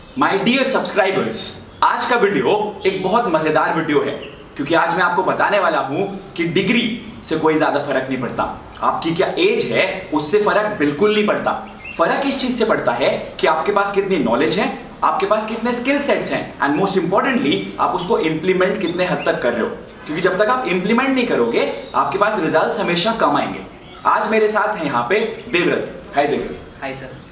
My dear subscribers, आज का video एक बहुत मजेदार वीडियो है क्योंकि आज मैं आपको बताने वाला हूं कि डिग्री से कोई ज्यादा फर्क नहीं पड़ता। आपकी क्या एज है उससे फर्क बिल्कुल नहीं पड़ता। फर्क इस चीज से पड़ता है कि आपके पास कितनी नॉलेज है, आपके पास कितने स्किल सेट्स हैं एंड मोस्ट इंपॉर्टेंटली आप उसको इंप्लीमेंट कितने हद तक कर रहे हो। क्योंकि जब तक आप इंप्लीमेंट नहीं करोगे आपके पास रिजल्ट्स हमेशा कम आएंगे। आज मेरे साथ है यहाँ पे Devvrat. Hi Devvrat. Hi sir.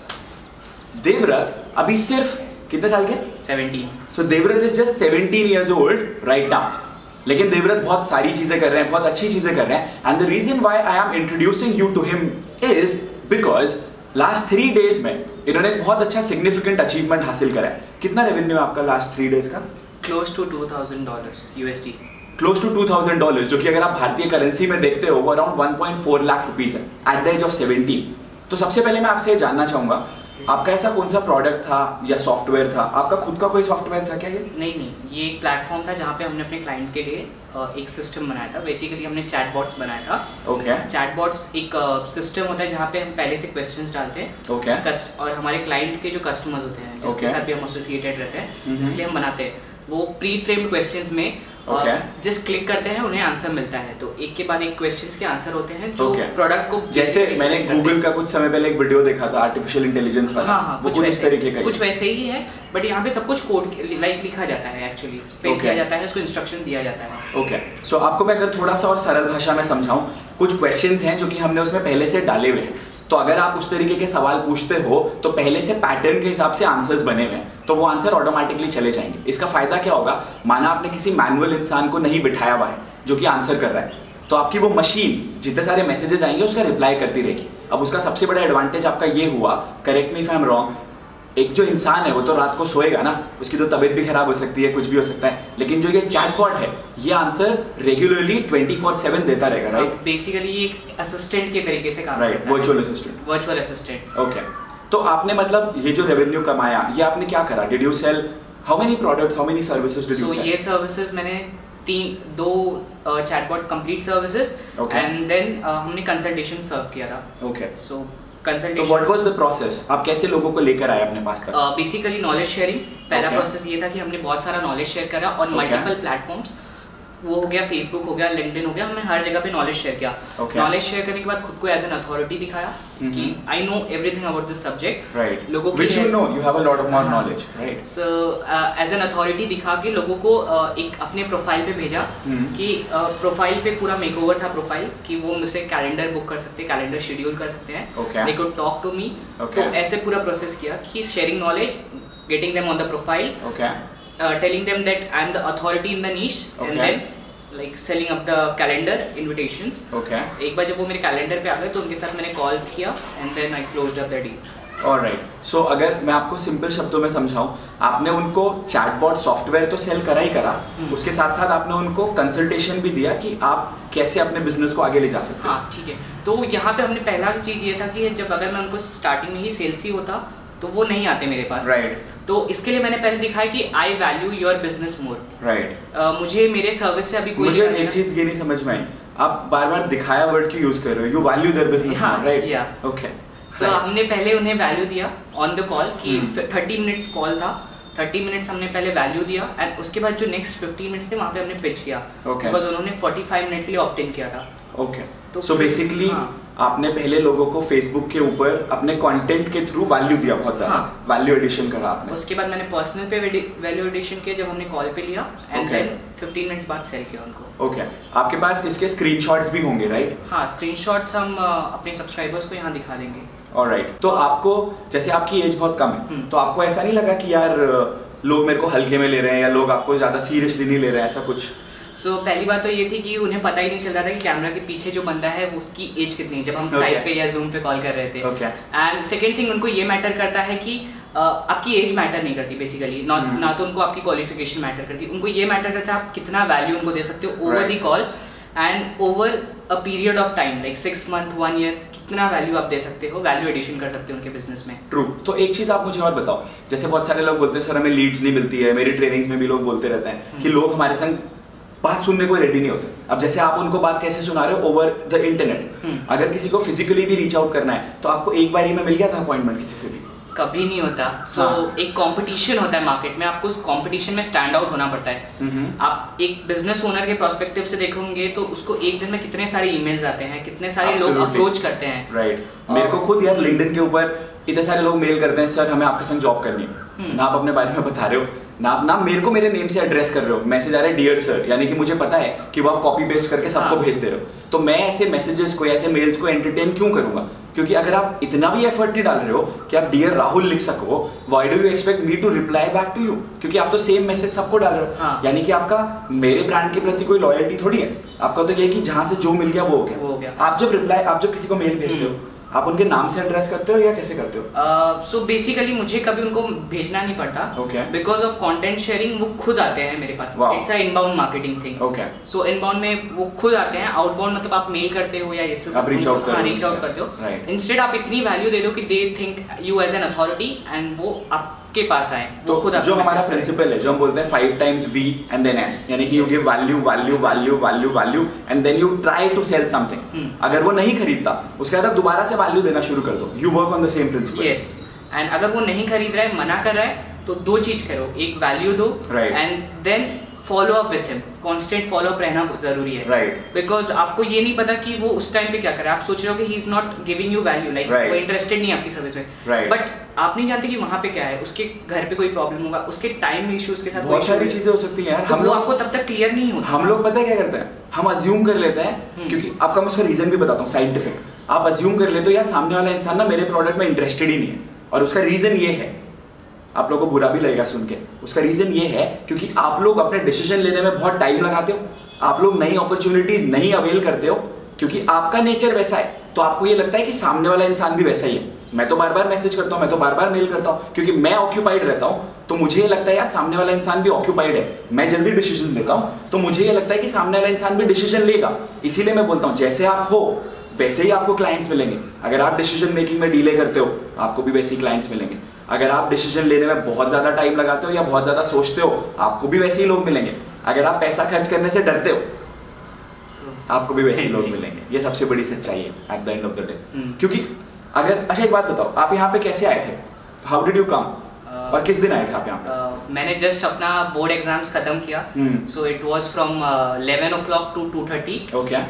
Devvrat अभी सिर्फ कितने साल के? 17। So Devvrat is just 17 years old right now. लेकिन देवव्रत बहुत सारी चीजें कर रहे हैं, बहुत अच्छी चीजें कर रहे हैं and the reason why I am introducing you to him is because last 3 days में इन्होंने एक बहुत अच्छा सिग्निफिकेंट अचीवमेंट हासिल करा है। कितना रेवेन्यू है आपका लास्ट 3 days का? Close to $2,000 USD। Close to $2,000, जो कि अगर आप भारतीय करेंसी में देखते हो वो अराउंड 1.4 लाख रुपीज है एट द एज ऑफ 17। तो सबसे पहले मैं आपसे ये जानना चाहूंगा, आपका ऐसा कौन सा प्रोडक्ट था या सॉफ्टवेयर था? आपका खुद का कोई सॉफ्टवेयर था क्या ये? नहीं, ये एक प्लेटफॉर्म था जहाँ पे हमने अपने क्लाइंट के लिए एक सिस्टम बनाया था। बेसिकली हमने चैटबॉट्स बनाया था। ओके। चैटबॉट्स एक सिस्टम होता है जहाँ पे हम पहले से क्वेश्चंस डालते हैं। ओके। और हमारे क्लाइंट के जो कस्टमर्स होते हैं जिसके साथ भी हम एसोसिएटेड रहते हैं, इसलिए हम बनाते हैं, वो प्री फ्रेम्ड क्वेश्चंस में जस्ट क्लिक करते हैं, उन्हें आंसर मिलता है। तो एक के बाद एक क्वेश्चंस के आंसर होते हैं जो प्रोडक्ट को, जैसे मैंने गूगल का कुछ समय पहले एक वीडियो देखा था आर्टिफिशियल इंटेलिजेंस वाला। हाँ, वो कुछ इस तरीके का, कुछ वैसे ही है, बट यहाँ पे सब कुछ कोड लाइक लिखा जाता है, एक्चुअली पेंट किया जाता है, उसको इंस्ट्रक्शन दिया जाता है। ओके। सो आपको मैं अगर थोड़ा सा और सरल भाषा में समझाऊं, कुछ क्वेश्चंस हैं जो कि हमने उसमें पहले से डाले हुए हैं। तो अगर आप उस तरीके के सवाल पूछते हो तो पहले से पैटर्न के हिसाब से आंसर्स बने हुए हैं, तो वो आंसर ऑटोमेटिकली चले जाएंगे। इसका फायदा क्या होगा, माना आपने किसी मैनुअल इंसान को नहीं बिठाया हुआ है जो कि आंसर कर रहा है, तो आपकी वो मशीन जितने सारे मैसेजेस आएंगे उसका रिप्लाई करती रहेगी। अब उसका सबसे बड़ा एडवांटेज आपका ये हुआ, correct me if I am wrong, एक जो इंसान है वो तो रात को सोएगा ना, उसकी तो तबीयत भी खराब हो सकती है, कुछ भी हो सकता है, लेकिन जो ये चैटबॉट है ये आंसर रेगुलरली 24/7 देता रहेगा, राइट? बेसिकली ये एक असिस्टेंट के तरीके से काम करता है। Virtual assistant. ओके। तो आपने मतलब ये जो रेवेन्यू कमाया ये आपने क्या करा? Did you sell how many products, how many services did you sell? ये सर्विसेज मैंने दो chatbot complete services and then हमने कंसल्टेशन सर्व किया था। ओके। सो तो व्हाट वाज द प्रोसेस? आप कैसे लोगों को लेकर आए अपने पास तक? Basically knowledge sharing. पहला प्रोसेस ये था कि हमने बहुत सारा नॉलेज शेयर करा ऑन मल्टीपल प्लेटफॉर्म्स। वो हो गया फेसबुक, हो गया लिंक्डइन, हो गया, हमने हर जगह पे नॉलेज शेयर किया। नॉलेज शेयर करने के बाद खुद को एज एन अथॉरिटी दिखाया कि I know everything about this subject. Right. लोगों को you know you have a lot of more knowledge, right? So as an authority दिखा के लोगों को एक अपने प्रोफाइल पे भेजा कि प्रोफाइल पे पूरा मेकओवर था प्रोफाइल, कि वो मुझसे कैलेंडर बुक कर सकते हैं, कैलेंडर शेड्यूल कर सकते हैं, they could talk to me. तो ऐसे पूरा प्रोसेस किया कि sharing knowledge, getting them on the profile, telling them that I am the authority in the niche, and then like selling up the calendar invitations. Okay. एक बार जब वो मेरे calendar पे आ गए तो उनके साथ मैंने कॉल किया and then I closed up the deal. Alright. So अगर मैं आपको सिंपल शब्दों में समझाऊं, आपने उनको चैटबॉट सॉफ्टवेयर तो सेल करा ही करा, उसके साथ साथ आपने उनको कंसल्टेशन भी दिया कि आप कैसे अपने बिजनेस को आगे ले जा सकते हैं। हाँ, ठीक है। तो यहाँ पे हमने पहला चीज ये था कि जब अगर मैं उनको स्टार्टिंग में ही सेल्स ही होता तो वो नहीं आते मेरे पास, राइट? तो इसके लिए मैंने पहले दिखाया कि I value your business more, right? मुझे मेरे सर्विस से अभी कोई, मुझे एक चीज ये नहीं समझ में आई, आप बार बार दिखाया वर्ड क्यों यूज कर रहे हो? You value their business more, right? या ओके। सो हमने पहले उन्हें वैल्यू दिया ऑन द कॉल कि 30 मिनट्स कॉल था, 30 मिनट्स हमने पहले वैल्यू दिया एंड उसके बाद जो नेक्स्ट 15 मिनट्स थे वहाँ पे हमने पिच किया, बिकॉज उन्होंने 45 मिनट के लिए ऑप्ट इन किया था। ओके। तो सो बेसिकली आपने पहले लोगों को फेसबुक के ऊपर अपने कंटेंट के थ्रू वैल्यू दिया, बहुत ज़्यादा वैल्यू एडिशन करा आपने। उसके बाद मैंने पर्सनल पे वैल्यू एडिशन किया जब हमने कॉल पे लिया एंड देन 15 मिनट्स बाद सेल किया उनको। ओके। आपके पास इसके स्क्रीनशॉट्स भी होंगे, राइट? हाँ, स्क्रीनशॉट्स हम अपने सब्सक्राइबर्स को यहाँ दिखा देंगे। ऑलराइट। तो आपको, जैसे आपकी एज बहुत कम है, तो आपको ऐसा नहीं लगा कि यार लोग मेरे को हल्के में ले रहे हैं या लोग आपको ज़्यादा सीरियसली नहीं ले रहे हैं, ऐसा कुछ? सो पहली बात तो ये थी कि उन्हें पता ही नहीं चल रहा था कि कैमरा के पीछे जो बंदा है उसकी एज कितनी है जब हम स्काइप पे या जूम पे कॉल कर रहे थे। एंड सेकेंड थिंग, उनको ये मैटर करता है कि आपकी एज मैटर नहीं करती बेसिकली, ना तो उनको आपकी क्वालिफिकेशन मैटर करती, उनको ये मैटर करता है आप कितना वैल्यू उनको दे सकते हो over the call and over a period of time, like 6 months 1 year, कितना वैल्यू आप दे सकते हो, वैल्यू एडिशन कर सकते हो उनके बिजनेस में। ट्रू। तो एक चीज आप मुझे और बताओ, जैसे बहुत सारे लोग बोलते हैं सर हमें लीड्स नहीं मिलती है, मेरी ट्रेनिंग्स में भी लोग बोलते रहते हैं कि लोग हमारे संग बात सुनने को रेडी नहीं होते। अब जैसे आप उनको बात कैसे सुना रहे हो? Over the internet. अगर किसी को फिजिकली भी रीच आउट करना है तो आपको एक बार ही में मिल गया था अपॉइंटमेंट किसी से भी? कभी नहीं होता। एक कंपटीशन होता है मार्केट में, आपको उस कंपटीशन में स्टैंड आउट होना पड़ता है। आप एक बिजनेस ओनर के पर्सपेक्टिव से देखोगे तो उसको एक दिन में कितने सारे ईमेल्स आते हैं, कितने सारे लोग अप्रोच करते हैं। राइट, मेरे को खुद यार लिंक्डइन के ऊपर इतने सारे लोग मेल करते हैं, सर हमें आपके संग जॉब करनी है, ना आप अपने बारे में बता रहे हो, ना मेरे को मेरे नेम से एड्रेस कर रहे हो, मैसेज आ रहा है डियर सर, यानी कि मुझे पता है कि वो आप कॉपी पेस्ट करके सबको भेज दे रहे हो। तो मैं ऐसे मैसेजेस को, ऐसे मेल्स को एंटरटेन क्यों करूंगा? क्योंकि अगर आप इतना भी एफर्ट नहीं डाल रहे हो कि आप डियर राहुल लिख सको, why do you expect me to reply back to you? क्योंकि आप तो सेम मैसेज सबको डाल रहे हो। यानी कि आपका मेरे ब्रांड के प्रति कोई लॉयल्टी थोड़ी है, आपका तो ये कि जहां से जो मिल गया वो हो गया। आप जब किसी को मेल भेजते हो, आप उनके नाम से एड्रेस करते हो या कैसे करते हो? सो बेसिकली मुझे कभी उनको भेजना नहीं पड़ता, बिकॉज ऑफ कंटेंट शेयरिंग वो खुद आते हैं मेरे पास। It's a inbound marketing thing. So inbound में वो खुद आते हैं, आउटबाउंड मतलब आप मेल करते हो या रीच आउट करते हो। इंस्टेड आप इतनी वैल्यू दे दो कि they think you as an authority and वो आपके पास आए। तो खुद जो हमारा प्रिंसिपल है, जो हम बोलते हैं 5 times V and then S, यानी कि you give value and then you try to sell something. अगर वो नहीं खरीदता, उसके बाद आप दोबारा से वैल्यू देना शुरू कर दो। You work on the same principle. Yes, and अगर वो नहीं खरीद रहा है, मना कर रहा है, तो 2 चीज करो, एक वैल्यू दो and then follow up with him. Constant follow up रहना जरूरी है, राइट? बिकॉज आपको ये नहीं पता कि वो उस टाइम पे क्या कर रहा है। आप सोच रहे हो कि he is not giving you value, like वो इंटरेस्टेड नहीं है आपकी सर्विस में, बट आप नहीं जानते कि वहां पे क्या है, उसके घर पे कोई प्रॉब्लम होगा, उसके टाइम इश्यूज के साथ बहुत सारी चीजें हो सकती हैं यार। हम लोग आपको तब तक क्लियर नहीं होता। हम लोग पता है क्या करते हैं, हम अज्यूम कर लेते हैं, क्योंकि आपका मैं उसका रीजन भी बताता हूँ, साइंटिफिक। आप अज्यूम कर लेते हो यार सामने वाला इंसान ना मेरे प्रोडक्ट में इंटरेस्टेड ही नहीं है, और उसका रीजन ये है, आप लोगों को बुरा भी लगेगा सुन के, उसका रीजन ये है क्योंकि आप लोग अपने डिसीजन लेने में बहुत टाइम लगाते हो, आप लोग नई अपॉर्चुनिटीज नहीं अवेल करते हो, क्योंकि आपका नेचर वैसा है। तो आपको ये लगता है कि सामने वाला इंसान भी वैसा ही है। मैं तो बार बार मैसेज करता हूँ, मैं तो बार बार मेल करता हूँ, क्योंकि मैं ऑक्यूपाइड रहता हूँ, तो मुझे ये लगता है यार सामने वाला इंसान भी ऑक्यूपाइड है। मैं जल्दी डिसीजन लेता हूँ, तो मुझे ये लगता है कि सामने वाला इंसान भी डिसीजन लेगा। इसीलिए मैं बोलता हूँ जैसे आप हो वैसे ही आपको क्लाइंट्स मिलेंगे। अगर आप डिसीजन मेकिंग में डिले करते हो, आपको भी वैसे ही क्लाइंट्स मिलेंगे। अगर आप डिसीजन लेने में बहुत ज्यादा टाइम लगाते हो या बहुत ज्यादा सोचते हो, आपको भी वैसे ही लोग मिलेंगे। अगर आप पैसा खर्च करने से डरते हो, आपको भी वैसे ही लोग मिलेंगे। ये सबसे बड़ी सच्चाई है at the end of the day. क्योंकि अगर, अच्छा एक बात बताओ, आप यहाँ पे कैसे आए थे? How did you come? और किस दिन आए थे आप यहाँ पे? मैंने जस्ट अपना बोर्ड एग्जाम्स खत्म किया, so it was from 11 o'clock to 2:30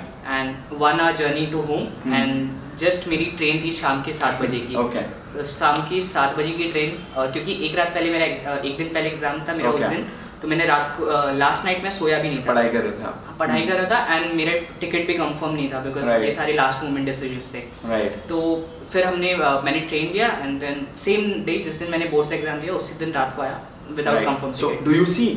and 1 hour journey to home, and just मेरी ट्रेन थी शाम के 7 बजे की। तो शाम की 7 बजे की ट्रेन, और क्योंकि एक रात पहले मेरा एक दिन पहले एग्जाम था मेरा उस दिन, तो मैंने रात को लास्ट नाइट में सोया भी नहीं था। पढ़ाई कर रहे थे आप? पढ़ाई कर रहा था, एंड मेरा टिकट भी कंफर्म नहीं था, बिकॉज ये सारे लास्ट मोमेंट डिसीजंस थे। तो फिर मैंने ट्रेन दिया, एंड देन सेम डे जिस दिन मैंने बोर्ड से एग्जाम दिया, उसी दिन रात को आया without confirm ticket. So do you see,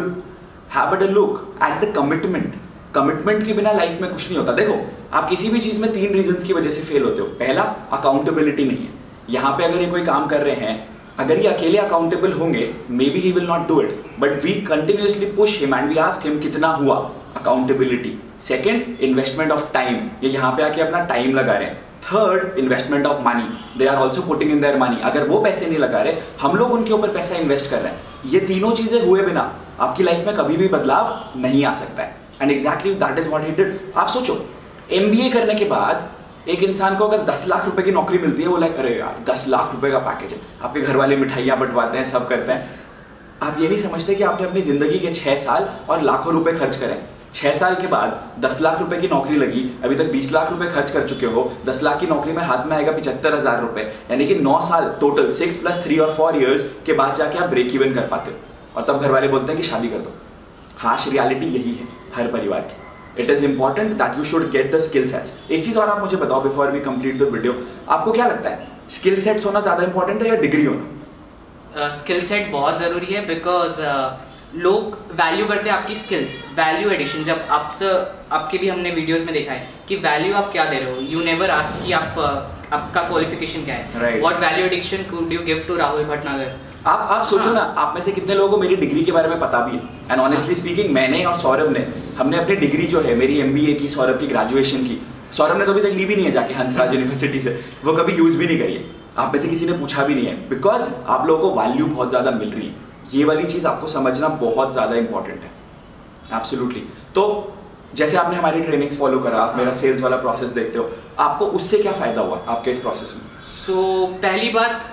have a look at the commitment. Commitment के बिना लाइफ में कुछ नहीं होता। देखो, आप किसी भी चीज में 3 रीजंस की वजह से फेल होते हो। पहला, अकाउंटेबिलिटी नहीं है। यहाँ पे अगर ये कोई काम कर रहे हैं, अगर ये अकेले अकाउंटेबल होंगे, maybe he will not do it, but we continuously push him and we ask him कितना हुआ। Accountability. Second, investment of time, ये यहाँ पे आके अपना टाइम लगा रहे हैं। Third, investment of money, they are also putting in their money. अगर वो पैसे नहीं लगा रहे, हम लोग उनके ऊपर पैसा इन्वेस्ट कर रहे हैं। ये तीनों चीजें हुए बिना आपकी लाइफ में कभी भी बदलाव नहीं आ सकता है। And exactly that is what he did. आप सोचो, MBA करने के बाद एक इंसान को अगर 10 लाख रुपए की नौकरी मिलती है, वो लाइक अरे यार 10 लाख रुपए का पैकेज है, आपके घर वाले मिठाइयाँ बंटवाते हैं, सब करते हैं। आप ये नहीं समझते कि आपने अपनी जिंदगी के 6 साल और लाखों रुपए खर्च करें। 6 साल के बाद 10 लाख रुपए की नौकरी लगी, अभी तक 20 लाख रुपए खर्च कर चुके हो, 10 लाख की नौकरी में हाथ में आएगा 75,000 रुपए, यानी कि 9 साल टोटल, 6 + 3 और 4 years के बाद जाके आप ब्रेक इवन कर पाते हो, और तब घर वाले बोलते हैं कि शादी कर दो। हाश रियलिटी यही है हर परिवार की। It is important that you should get the skill sets. एक चीज और आप मुझे बताओ before we complete the video, आपको क्या लगता है स्किल सेट्स होना ज्यादा इंपॉर्टेंट है या डिग्री होना? स्किल सेट बहुत जरूरी है, बिकॉज लोग वैल्यू करते हैं आपकी स्किल्स, वैल्यू एडिशन। जब आपके भी हमने वीडियोस में देखा है कि वैल्यू आप क्या दे रहे हो, यू नेवर आस्क कि आपका क्वालिफिकेशन क्या है। What value addition could you give to Rahul Bhatnagar? आप सोचो ना, आप में से कितने लोगों को मेरी डिग्री के बारे में पता भी है। एंड ऑनेस्टली स्पीकिंग, मैंने और सौरभ ने, हमने अपनी डिग्री जो है मेरी MBA की, सौरभ की ग्रेजुएशन की, सौरभ ने तो अभी तक ली भी नहीं है जाके हंसराज यूनिवर्सिटी से, वो कभी यूज भी नहीं करी है। आप में से किसी ने पूछा भी नहीं है, बिकॉज आप लोगों को वैल्यू बहुत ज्यादा मिल रही है। ये वाली चीज आपको समझना बहुत ज्यादा इंपॉर्टेंट है। एब्सोल्युटली। तो जैसे आपने हमारी ट्रेनिंग्स फॉलो करा, मेरा सेल्स वाला प्रोसेस देखते हो, आपको उससे क्या फायदा हुआ आपके इस प्रोसेस में? सो पहली बात,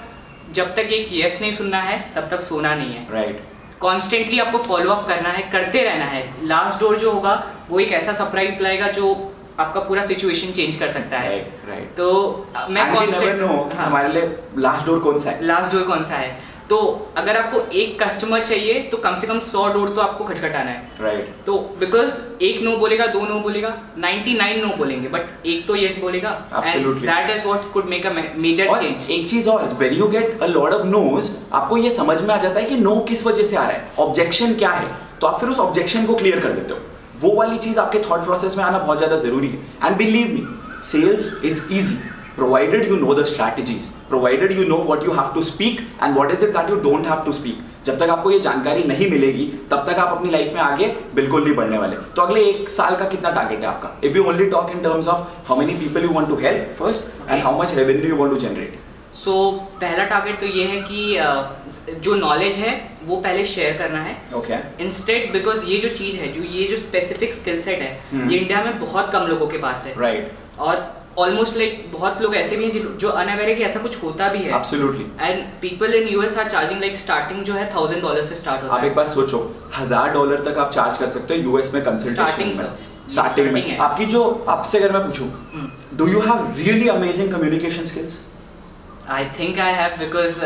जब तक एक यस नहीं सुनना है तब तक सोना नहीं है। राइट। कॉन्स्टेंटली आपको फॉलो अप करना है, करते रहना है। लास्ट डोर जो होगा वो एक ऐसा सरप्राइज लाएगा जो आपका पूरा सिचुएशन चेंज कर सकता है। राइट। तो मैं कॉन्स्टेंट हमारे लिए लास्ट डोर कौन सा है, लास्ट डोर कौन सा है। तो अगर आपको एक कस्टमर चाहिए तो कम से कम 100 डोर तो आपको खटखटाना है। राइट। तो बिकॉज एक नो बोलेगा, दो नो बोलेगा, 99 नो बोलेंगे, बट एक तो यस बोलेगा। Absolutely. That is what could make a major change. एक चीज और, when you get a lot of knows, आपको ये समझ में आ जाता है कि नो किस वजह से आ रहा है, ऑब्जेक्शन क्या है, तो आप फिर उस ऑब्जेक्शन को क्लियर कर देते हो। वो वाली चीज आपके थॉट प्रोसेस में आना बहुत ज्यादा जरूरी है। And believe me, sales is easy provided you know the strategies, provided you know what you have to speak and what is it that you don't have to speak. जब तक आपको ये जानकारी नहीं मिलेगी तब तक आप अपनी लाइफ में आगे बिल्कुल नहीं बढ़ने वाले। तो अगले एक साल का कितना टारगेट है आपका? If you only talk in terms of how many people you want to help first and how much revenue you want to generate. So पहला टारगेट तो ये है कि जो नॉलेज है वो पहले शेयर करना है। Okay. इंस्टेड बिकॉज ये जो चीज है, ये जो स्पेसिफिक स्किल सेट है, ये इंडिया में बहुत कम लोगों के पास है। Right. और ऑलमोस्ट लाइक बहुत लोग ऐसे भी हैं जो अनअवेयर है कि ऐसा कुछ होता भी है। Absolutely. And people in US are charging like starting जो है $1000 से स्टार्ट होता है। आप एक बार सोचो, $1000 तक आप चार्ज कर सकते हो यूएस में कंसल्टेशन में। स्टार्टिंग में आपकी जो, आपसे अगर मैं पूछूं, do you have really amazing communication skills? I think I have, because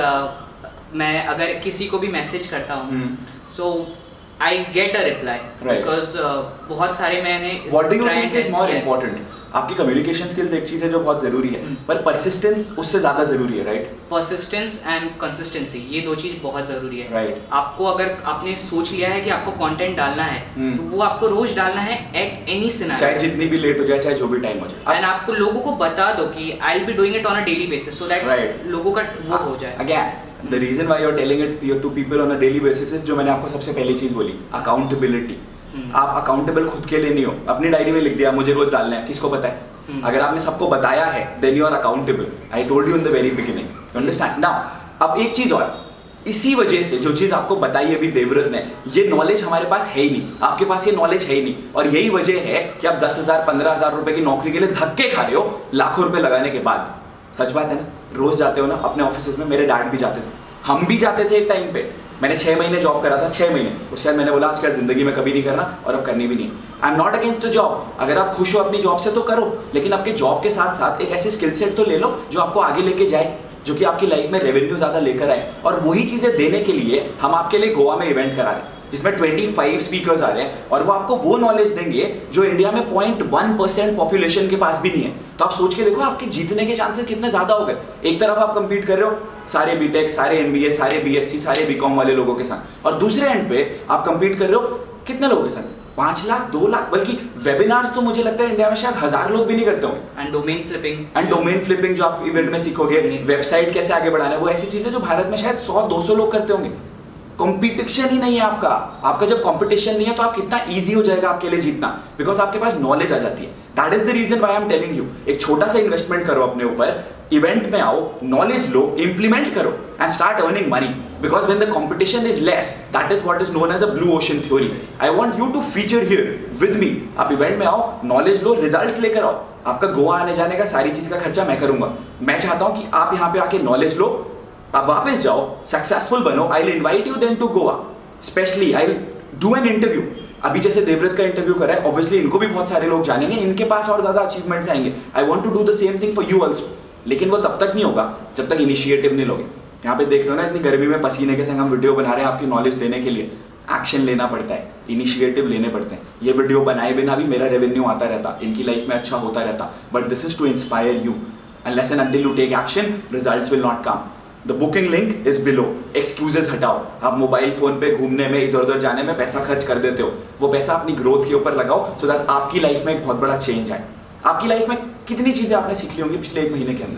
मैं अगर किसी को भी मैसेज करता हूँ so I get a reply, because बहुत सारे मैंने। What do you think is more important? आपकी कम्युनिकेशन स्किल्स एक चीज है जो बहुत जरूरी है, पर परसिस्टेंस उससे ज्यादा जरूरी है। राइट। परसिस्टेंस एंड कंसिस्टेंसी, ये दो चीज बहुत जरूरी है। राइट। आपको अगर आपने सोच लिया है कि आपको कंटेंट डालना है तो वो आपको रोज डालना है एट एनी सिनेरियो, चाहे जितनी भी लेट हो जाए, चाहे जो भी टाइम हो जाए। एंड आपको लोगों को बता दो कि I will be doing it on a daily basis, so that लोगों का वो हो जाए। Again the reason why you are telling it to people on a daily basis is, जो मैंने आपको सबसे पहली चीज बोली, अकाउंटेबिलिटी। आप अकाउंटेबल खुद के लिए नहीं हो। अपनी डायरी में लिख दिया मुझे रोज डालना है, किसको पता है? अगर आपने सबको बताया है then you are accountable. I told you in the very beginning, you understand now. अब एक चीज और, इसी वजह से जो चीज आपको बताई अभी देवव्रत ने, ये नॉलेज हमारे पास है ही नहीं, आपके पास ये नॉलेज है ही नहीं, और यही वजह है कि आप 10,000 15,000 रुपए की नौकरी के लिए धक्के खा रहे हो लाखों रुपए लगाने के बाद। सच बात है ना? रोज जाते हो ना अपने ऑफिस में, मेरे डैड भी जाते थे, हम भी जाते थे एक टाइम पे। मैंने 6 महीने जॉब करा था, 6 महीने, उसके बाद मैंने बोला आज क्या जिंदगी में कभी नहीं करना और अब करनी भी नहीं। I am not against a job, अगर आप खुश हो अपनी जॉब से तो करो, लेकिन आपके जॉब के साथ साथ एक ऐसे स्किल सेट तो ले लो जो आपको आगे लेके जाए, जो कि आपकी लाइफ में रेवेन्यू ज्यादा लेकर आए। और वही चीजें देने के लिए हम आपके लिए गोवा में इवेंट करा रहे हैं जिसमें 25 स्पीकर्स आ रहे हैं, और वो आपको वो नॉलेज देंगे जो इंडिया में 0.1% पॉपुलेशन के पास भी नहीं है। तो आप सोच के देखो आपके जीतने के चांसेस कितने ज्यादा हो गए। एक तरफ आप कंपीट कर रहे हो सारे बीटेक, सारे एमबीए, सारे बीएससी, सारे बीकॉम वाले लोगों के साथ, और दूसरे एंड पे आप कंपीट कर रहे हो कितने लोगों के साथ? 5 लाख, 2 लाख, बल्कि वेबिनार्स तो मुझे लगता है इंडिया में शायद 1000 लोग भी नहीं करते होंगे। एंड डोमेन फ्लिपिंग जो आप इवेंट में सीखोगे, वेबसाइट कैसे आगे बढ़ाना है, वो ऐसी चीजें जो भारत में शायद 100-200 लोग करते होंगे। कंपटीशन ही नहीं है आपका जब कंपटीशन नहीं है तो आप कितना इजी हो जाएगा आपके लिए जीतना, बिकॉज आपके पास नॉलेज आ जाती है। That is the reason why I am telling you, एक छोटा सा इन्वेस्टमेंट करो अपने ऊपर, इवेंट में आओ, नॉलेज लो, इंप्लीमेंट करो and start earning money, because when the competition is less, that is what is known as a blue ocean theory. I want you to feature here with me. आप event में आओ, knowledge लो, results लेकर आओ। आपका गोवा आने जाने का सारी चीज का खर्चा मैं करूंगा। मैं चाहता हूं कि आप यहाँ पे आके नॉलेज लो, आप वापस जाओ, सक्सेसफुल बनो। I will invite you then to Goa, specially I will do an interview. अभी जैसे देवव्रत का इंटरव्यू करा है, ऑब्वियसली इनको भी बहुत सारे लोग जानेंगे, इनके पास और ज्यादा अचीवमेंट्स आएंगे। I want to do the same thing for you also, लेकिन वो तब तक नहीं होगा जब तक इनिशिएटिव नहीं लोगे। यहाँ पे देख रहे हो ना, इतनी गर्मी में पसीने के संग हम वीडियो बना रहे हैं आपकी नॉलेज देने के लिए। एक्शन लेना पड़ता है, इनिशिएटिव लेने पड़ते हैं। ये वीडियो बनाए बिना भी मेरा रेवेन्यू आता रहता, इनकी लाइफ में अच्छा होता रहता, but this is to inspire you. Unless and until you take action, results will not come. The booking link is below. Excuses हटाओ। आप मोबाइल फोन पे घूमने में, इधर उधर जाने में पैसा खर्च कर देते हो, वो पैसा अपनी ग्रोथ के ऊपर लगाओ, सो दैट आपकी लाइफ में एक बहुत बड़ा चेंज आए। आपकी लाइफ में कितनी चीजें आपने सीख ली होंगी पिछले 1 महीने के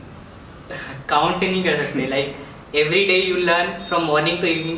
अंदर? काउंट नहीं कर सकते। Like every day you learn from morning to evening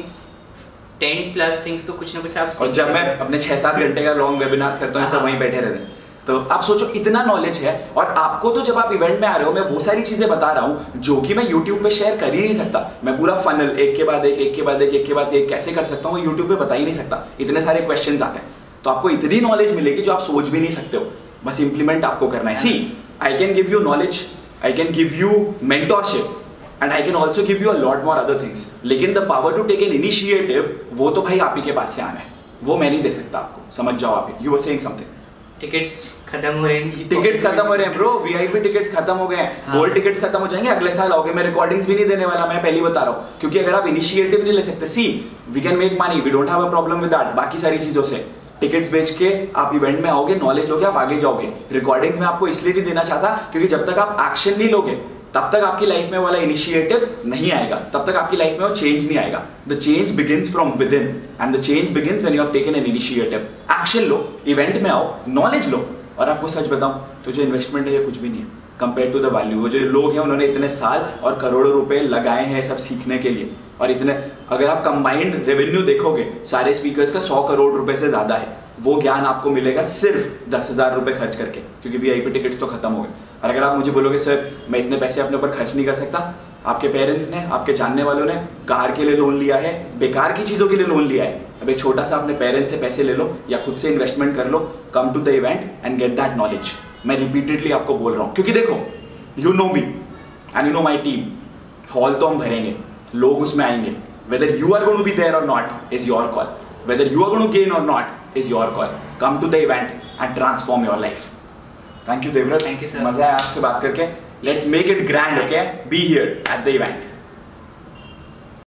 10+ things तो कुछ ना कुछ आप सीख। और जब मैं अपने 6-7 घंटे का लॉन्ग वेबिनार करता हूँ, सब वहीं बैठे रहते हैं, तो आप सोचो इतना नॉलेज है। और आपको तो जब आप इवेंट में आ रहे हो, मैं वो सारी चीजें बता रहा हूँ जो कि मैं YouTube पे शेयर कर ही नहीं सकता। मैं पूरा फनल एक के बाद एक कैसे कर सकता हूँ, YouTube पे बता ही नहीं सकता। इतने सारे क्वेश्चंस आते हैं, तो आपको इतनी नॉलेज मिलेगी जो आप सोच भी नहीं सकते हो। बस इंप्लीमेंट आपको करना है। See, I can give you knowledge, I can give you mentorship, and I can also give you a lot more other things, लेकिन the power to take an initiative वो तो भाई आप ही के पास से आना है, वो मैं नहीं दे सकता आपको, समझ जाओ आप। You were saying something. Tickets खत्म हो रहे हैं, टिकट्स खत्म हो रहे हैं ब्रो, वीआईपी टिकट्स खत्म हो गए हैं, गोल्ड टिकट्स खत्म हो जाएंगे, अगले साल आओगे, मैं रिकॉर्डिंग्स भी नहीं देने वाला, मैं पहले बता रहा हूँ, क्योंकि अगर आप इनिशिएटिव नहीं ले सकते, see we can make money, we don't have a problem with that, बाकी सारी चीजों से। टिकट्स बेच के आप इवेंट में आओगे, नॉलेज लोगे, आप आगे जाओगे। रिकॉर्डिंग्स में आपको इसलिए नहीं देना चाहता क्योंकि जब तक आप एक्शन नहीं लोगे तब तक आपकी लाइफ में वाला इनिशिएटिव नहीं आएगा, तब तक आपकी लाइफ में वो चेंज नहीं आएगा। The change begins from within and the change begins when you have taken an initiative. Action लो, इवेंट में आओ, नॉलेज लो, और आपको सच बताऊं तो जो इन्वेस्टमेंट है ये कुछ भी नहीं है कंपेयर टू द वैल्यू। वो जो लोग हैं उन्होंने इतने साल और करोड़ों रुपए लगाए हैं सब सीखने के लिए, और इतने, अगर आप कंबाइंड रेवेन्यू देखोगे सारे स्पीकर्स का 100 करोड़ रुपए से ज्यादा है। वो ज्ञान आपको मिलेगा सिर्फ 10,000 रुपए खर्च करके, क्योंकि वीआईपी टिकट्स तो खत्म हो गए। और अगर आप मुझे बोलोगे सर मैं इतने पैसे अपने ऊपर खर्च नहीं कर सकता, आपके पेरेंट्स ने, आपके जानने वालों ने कार के लिए लोन लिया है, बेकार की चीज़ों के लिए लोन लिया है, अब एक छोटा सा अपने पेरेंट्स से पैसे ले लो या खुद से इन्वेस्टमेंट कर लो, come to the event and get that knowledge. मैं रिपीटेडली आपको बोल रहा हूँ, क्योंकि देखो you know me and you know my team, hall तो हम भरेंगे, लोग उसमें आएंगे, whether you are going to be there or not is your call, whether you are going to gain or not is your call. Come to the event and transform your life. Thank you Devvrat, thank you sir, मजा आया आपसे बात करके। Let's make it grand, okay, be here at the event.